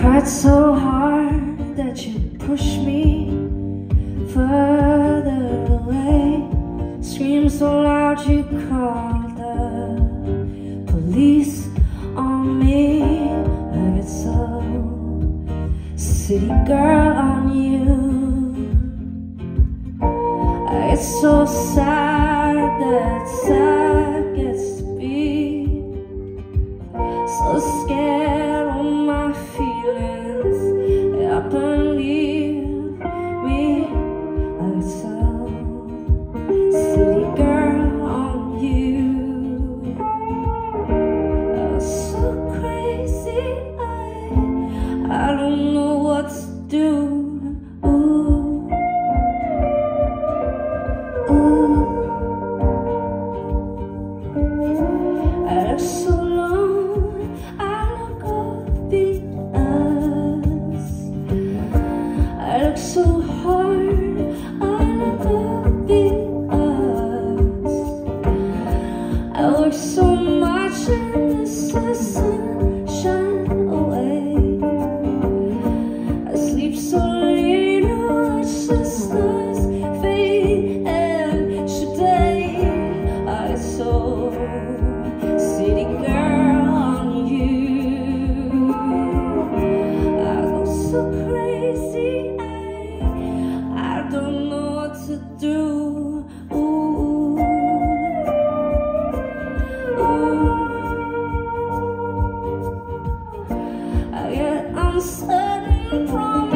Tried so hard that you pushed me further away. Screamed so loud you called the police on me. I get so city girl on you. I get so sad that sad gets to be so scared of my feelings. Up and leave me. I get so city girl on you. I was so crazy. I don't know what to do. Ooh. Ooh. I look so long, I look obvious. I look so hard, I look obvious. I work so much and this doesn't shine away. I sleep so late, watch the stars fade and today I saw city girl on you. I go so crazy, I don't know what to do. Ooh. Ooh. I get uncertain promises.